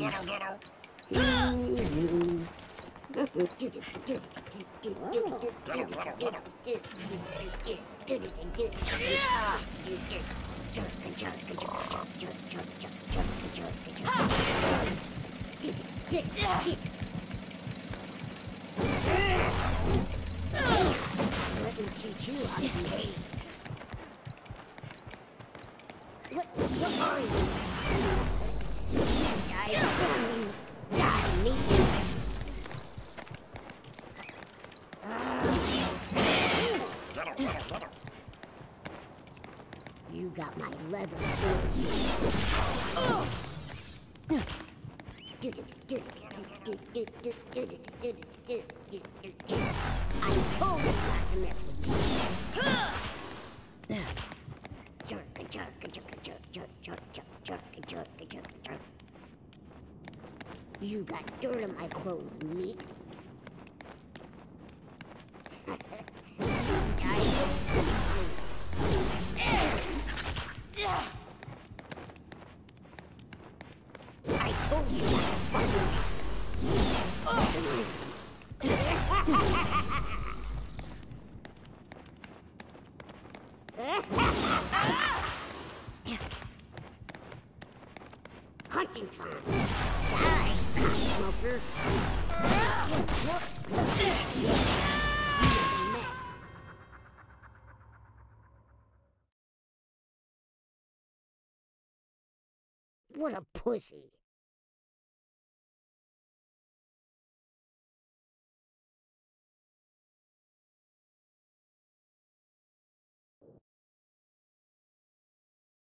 Let me teach you how to behave. What are you? Die for me. Die me. You got my leather. I told you not to mess with me. You got dirt on my clothes, meat. Die so easily. I told you not to fuck with me. Hunting time. Die, smoker. What a pussy.